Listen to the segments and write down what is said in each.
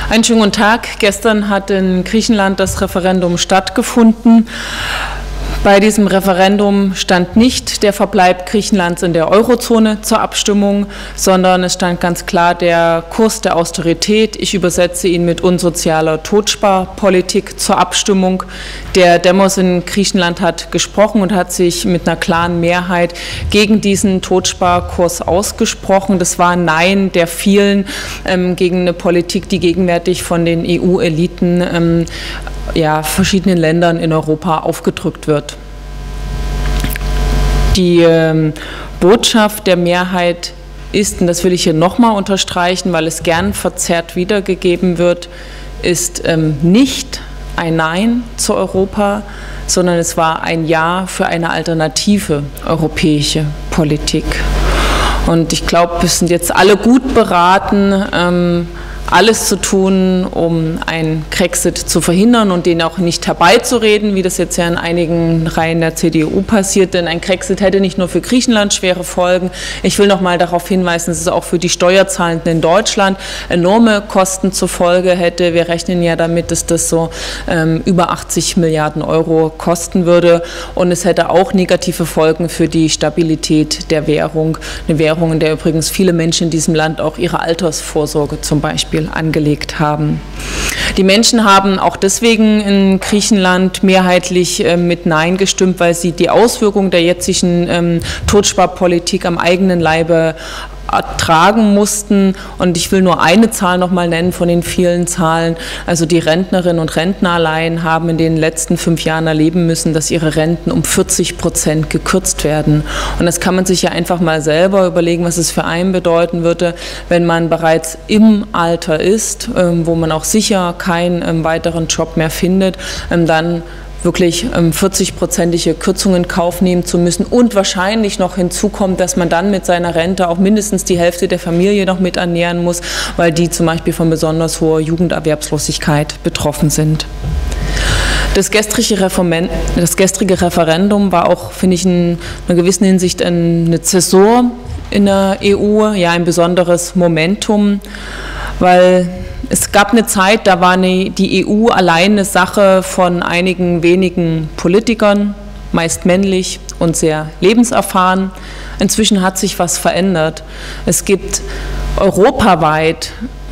Einen schönen guten Tag. Gestern hat in Griechenland das Referendum stattgefunden. Bei diesem Referendum stand nicht der Verbleib Griechenlands in der Eurozone zur Abstimmung, sondern es stand ganz klar der Kurs der Austerität. Ich übersetze ihn mit unsozialer Totsparpolitik zur Abstimmung. Der Demos in Griechenland hat gesprochen und hat sich mit einer klaren Mehrheit gegen diesen Totsparkurs ausgesprochen. Das war ein Nein der vielen gegen eine Politik, die gegenwärtig von den EU-Eliten verschiedenen Ländern in Europa aufgedrückt wird. Die Botschaft der Mehrheit ist, und das will ich hier nochmal unterstreichen, weil es gern verzerrt wiedergegeben wird, ist nicht ein Nein zu Europa, sondern es war ein Ja für eine alternative europäische Politik. Und ich glaube, wir sind jetzt alle gut beraten, alles zu tun, um einen Grexit zu verhindern und den auch nicht herbeizureden, wie das jetzt ja in einigen Reihen der CDU passiert. Denn ein Grexit hätte nicht nur für Griechenland schwere Folgen. Ich will noch mal darauf hinweisen, dass es auch für die Steuerzahlenden in Deutschland enorme Kosten zur Folge hätte. Wir rechnen ja damit, dass das so über 80 Milliarden Euro kosten würde. Und es hätte auch negative Folgen für die Stabilität der Währung. Eine Währung, in der übrigens viele Menschen in diesem Land auch ihre Altersvorsorge zum Beispiel angelegt haben. Die Menschen haben auch deswegen in Griechenland mehrheitlich mit Nein gestimmt, weil sie die Auswirkungen der jetzigen Totsparpolitik am eigenen Leibe ertragen mussten. Und ich will nur eine Zahl noch mal nennen von den vielen Zahlen. Also die Rentnerinnen und Rentner allein haben in den letzten 5 Jahren erleben müssen, dass ihre Renten um 40% gekürzt werden. Und das kann man sich ja einfach mal selber überlegen, was es für einen bedeuten würde, wenn man bereits im Alter ist, wo man auch sicher keinen weiteren Job mehr findet, dann wirklich 40-prozentige Kürzungen in Kauf nehmen zu müssen und wahrscheinlich noch hinzukommt, dass man dann mit seiner Rente auch mindestens die Hälfte der Familie noch mit ernähren muss, weil die zum Beispiel von besonders hoher Jugenderwerbslosigkeit betroffen sind. Das gestrige Referendum war auch, finde ich, in einer gewissen Hinsicht eine Zäsur in der EU, ja ein besonderes Momentum, weil es gab eine Zeit, da war die EU allein eine Sache von einigen wenigen Politikern, meist männlich und sehr lebenserfahren. Inzwischen hat sich was verändert. Es gibt europaweit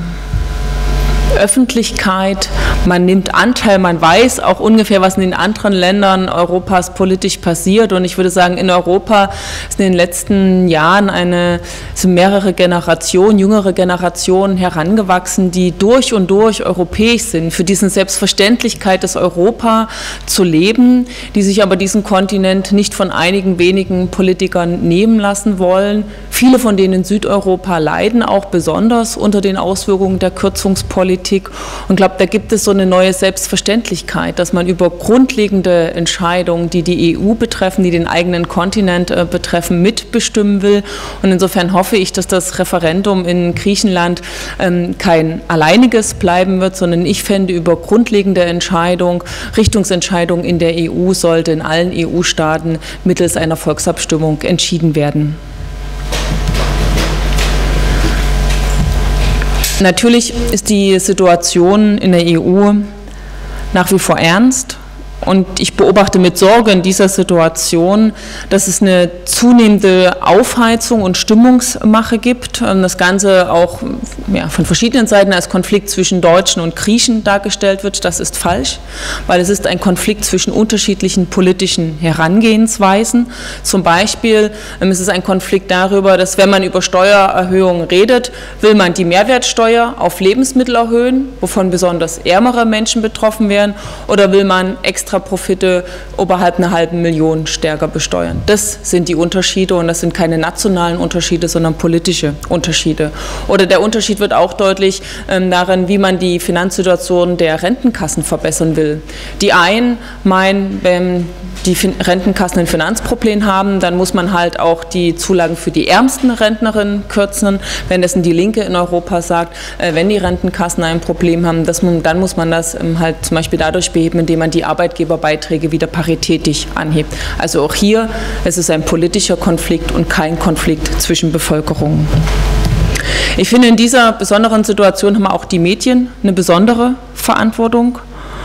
Öffentlichkeit, man nimmt Anteil, man weiß auch ungefähr, was in den anderen Ländern Europas politisch passiert. Und ich würde sagen, in Europa ist in den letzten Jahren sind mehrere Generationen, jüngere Generationen herangewachsen, die durch und durch europäisch sind, für diese Selbstverständlichkeit des Europa zu leben, die sich aber diesen Kontinent nicht von einigen wenigen Politikern nehmen lassen wollen. Viele von denen in Südeuropa leiden auch besonders unter den Auswirkungen der Kürzungspolitik. Und ich glaube, da gibt es so eine neue Selbstverständlichkeit, dass man über grundlegende Entscheidungen, die die EU betreffen, die den eigenen Kontinent betreffen, mitbestimmen will. Und insofern hoffe ich, dass das Referendum in Griechenland kein alleiniges bleiben wird, sondern ich fände, über grundlegende Entscheidungen, Richtungsentscheidungen in der EU sollte in allen EU-Staaten mittels einer Volksabstimmung entschieden werden. Natürlich ist die Situation in der EU nach wie vor ernst. Und ich beobachte mit Sorge in dieser Situation, dass es eine zunehmende Aufheizung und Stimmungsmache gibt. Das Ganze auch von verschiedenen Seiten als Konflikt zwischen Deutschen und Griechen dargestellt wird. Das ist falsch, weil es ist ein Konflikt zwischen unterschiedlichen politischen Herangehensweisen. Zum Beispiel ist es ein Konflikt darüber, dass wenn man über Steuererhöhungen redet, will man die Mehrwertsteuer auf Lebensmittel erhöhen, wovon besonders ärmere Menschen betroffen wären, oder will man extra Profite oberhalb einer halben Million stärker besteuern. Das sind die Unterschiede und das sind keine nationalen Unterschiede, sondern politische Unterschiede. Oder der Unterschied wird auch deutlich darin, wie man die Finanzsituation der Rentenkassen verbessern will. Die einen meinen, wenn die Rentenkassen ein Finanzproblem haben, dann muss man halt auch die Zulagen für die ärmsten Rentnerinnen kürzen. Währenddessen die Linke in Europa sagt, wenn die Rentenkassen ein Problem haben, dann muss man das halt zum Beispiel dadurch beheben, indem man die Arbeitgeberbeiträge wieder paritätisch anhebt. Also auch hier, es ist ein politischer Konflikt und kein Konflikt zwischen Bevölkerungen. Ich finde, in dieser besonderen Situation haben auch die Medien eine besondere Verantwortung.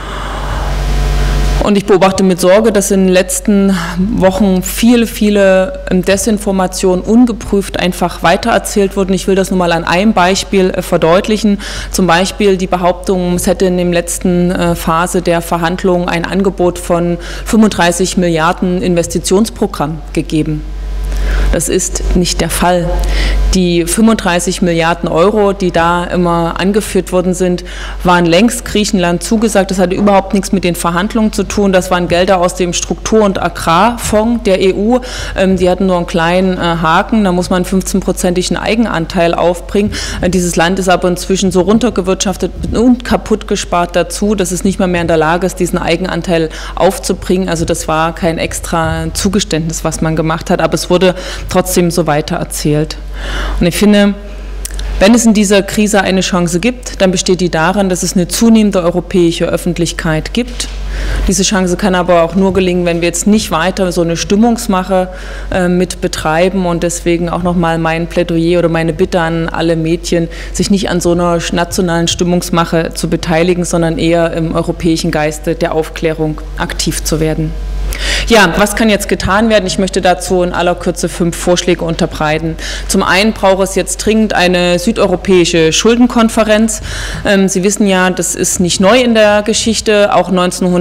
Und ich beobachte mit Sorge, dass in den letzten Wochen viele Desinformationen ungeprüft einfach weitererzählt wurden. Ich will das nur mal an einem Beispiel verdeutlichen. Zum Beispiel die Behauptung, es hätte in der letzten Phase der Verhandlungen ein Angebot von 35 Milliarden Investitionsprogramm gegeben. Das ist nicht der Fall. Die 35 Milliarden Euro, die da immer angeführt worden sind, waren längst Griechenland zugesagt. Das hatte überhaupt nichts mit den Verhandlungen zu tun. Das waren Gelder aus dem Struktur- und Agrarfonds der EU. Die hatten nur einen kleinen Haken. Da muss man einen 15-prozentigen Eigenanteil aufbringen. Dieses Land ist aber inzwischen so runtergewirtschaftet und kaputt gespart dazu, dass es nicht mehr in der Lage ist, diesen Eigenanteil aufzubringen. Also das war kein extra Zugeständnis, was man gemacht hat, aber es wurde trotzdem so weiter erzählt. Und ich finde, wenn es in dieser Krise eine Chance gibt, dann besteht die darin, dass es eine zunehmende europäische Öffentlichkeit gibt. Diese Chance kann aber auch nur gelingen, wenn wir jetzt nicht weiter so eine Stimmungsmache mit betreiben, und deswegen auch nochmal mein Plädoyer oder meine Bitte an alle Medien, sich nicht an so einer nationalen Stimmungsmache zu beteiligen, sondern eher im europäischen Geiste der Aufklärung aktiv zu werden. Ja, was kann jetzt getan werden? Ich möchte dazu in aller Kürze 5 Vorschläge unterbreiten. Zum einen braucht es jetzt dringend eine südeuropäische Schuldenkonferenz. Sie wissen ja, das ist nicht neu in der Geschichte. Auch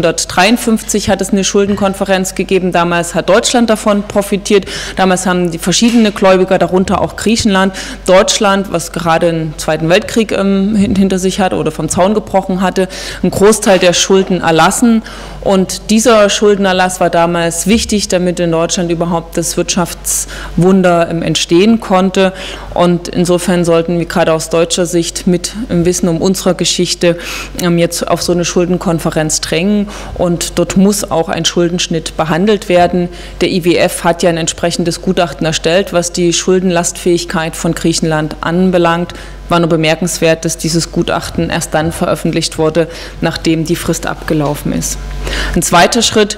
1953 hat es eine Schuldenkonferenz gegeben. Damals hat Deutschland davon profitiert. Damals haben die verschiedene Gläubiger, darunter auch Griechenland, Deutschland, was gerade einen Zweiten Weltkrieg hinter sich hat oder vom Zaun gebrochen hatte, einen Großteil der Schulden erlassen. Und dieser Schuldenerlass war damals wichtig, damit in Deutschland überhaupt das Wirtschaftswunder entstehen konnte. Und insofern sollten wir gerade aus deutscher Sicht mit dem Wissen um unsere Geschichte jetzt auf so eine Schuldenkonferenz drängen. Und dort muss auch ein Schuldenschnitt behandelt werden. Der IWF hat ja ein entsprechendes Gutachten erstellt, was die Schuldenlastfähigkeit von Griechenland anbelangt. War nur bemerkenswert, dass dieses Gutachten erst dann veröffentlicht wurde, nachdem die Frist abgelaufen ist. Ein zweiter Schritt: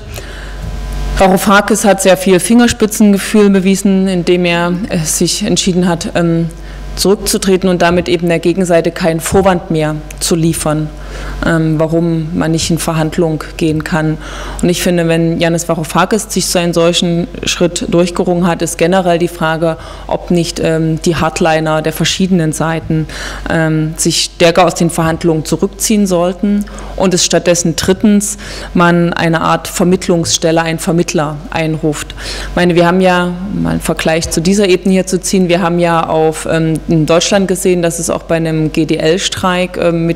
Varoufakis hat sehr viel Fingerspitzengefühl bewiesen, indem er sich entschieden hat, zurückzutreten und damit eben der Gegenseite keinen Vorwand mehr zu liefern, warum man nicht in Verhandlung gehen kann. Und ich finde, wenn Yannis Varoufakis sich zu einem solchen Schritt durchgerungen hat, ist generell die Frage, ob nicht die Hardliner der verschiedenen Seiten sich stärker aus den Verhandlungen zurückziehen sollten und es stattdessen drittens man eine Art Vermittlungsstelle, einen Vermittler einruft. Ich meine, wir haben ja, mal einen Vergleich zu dieser Ebene hier zu ziehen, wir haben ja in Deutschland gesehen, dass es auch bei einem GDL-Streik mit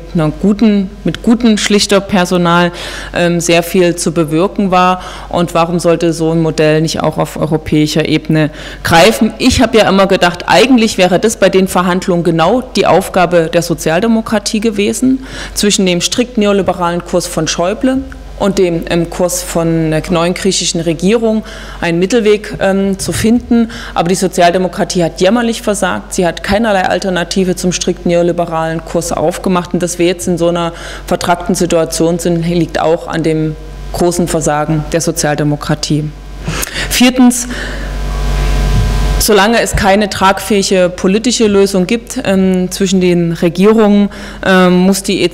gutem Schlichterpersonal sehr viel zu bewirken war. Und warum sollte so ein Modell nicht auch auf europäischer Ebene greifen? Ich habe ja immer gedacht, eigentlich wäre das bei den Verhandlungen genau die Aufgabe der Sozialdemokratie gewesen, zwischen dem strikt neoliberalen Kurs von Schäuble und dem Kurs von der neuen griechischen Regierung einen Mittelweg zu finden. Aber die Sozialdemokratie hat jämmerlich versagt. Sie hat keinerlei Alternative zum strikt neoliberalen Kurs aufgemacht. Und dass wir jetzt in so einer vertrackten Situation sind, liegt auch an dem großen Versagen der Sozialdemokratie. Viertens: Solange es keine tragfähige politische Lösung gibt zwischen den Regierungen, ist die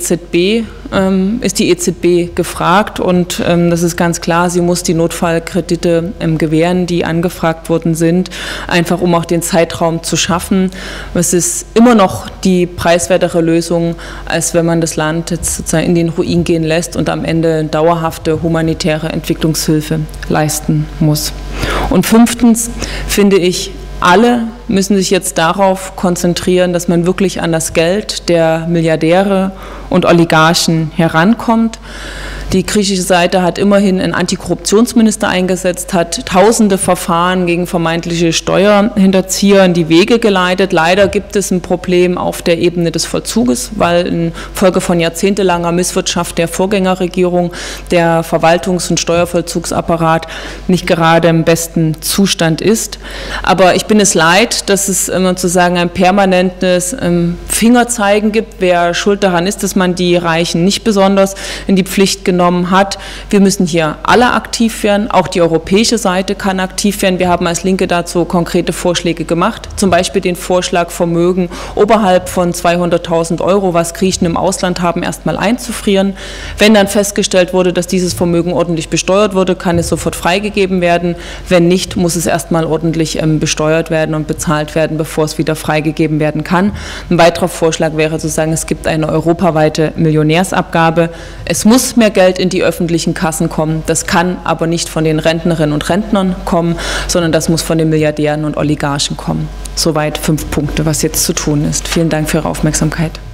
EZB gefragt, und das ist ganz klar, sie muss die Notfallkredite gewähren, die angefragt worden sind, einfach um auch den Zeitraum zu schaffen. Es ist immer noch die preiswertere Lösung, als wenn man das Land jetzt sozusagen in den Ruin gehen lässt und am Ende dauerhafte humanitäre Entwicklungshilfe leisten muss. Und fünftens finde ich, alle müssen sich jetzt darauf konzentrieren, dass man wirklich an das Geld der Milliardäre und Oligarchen herankommt. Die griechische Seite hat immerhin einen Antikorruptionsminister eingesetzt, hat tausende Verfahren gegen vermeintliche Steuerhinterzieher in die Wege geleitet. Leider gibt es ein Problem auf der Ebene des Vollzuges, weil infolge von jahrzehntelanger Misswirtschaft der Vorgängerregierung der Verwaltungs- und Steuervollzugsapparat nicht gerade im besten Zustand ist. Aber ich bin es leid, dass es sozusagen ein permanentes Fingerzeigen gibt, wer schuld daran ist, dass man die Reichen nicht besonders in die Pflicht genommen genommen hat. Wir müssen hier alle aktiv werden, auch die europäische Seite kann aktiv werden. Wir haben als Linke dazu konkrete Vorschläge gemacht, zum Beispiel den Vorschlag, Vermögen oberhalb von 200.000 €, was Griechen im Ausland haben, erstmal einzufrieren. Wenn dann festgestellt wurde, dass dieses Vermögen ordentlich besteuert wurde, kann es sofort freigegeben werden. Wenn nicht, muss es erstmal ordentlich besteuert werden und bezahlt werden, bevor es wieder freigegeben werden kann. Ein weiterer Vorschlag wäre zu sagen, es gibt eine europaweite Millionärsabgabe. Es muss mehr Geld in die öffentlichen Kassen kommen. Das kann aber nicht von den Rentnerinnen und Rentnern kommen, sondern das muss von den Milliardären und Oligarchen kommen. Soweit 5 Punkte, was jetzt zu tun ist. Vielen Dank für Ihre Aufmerksamkeit.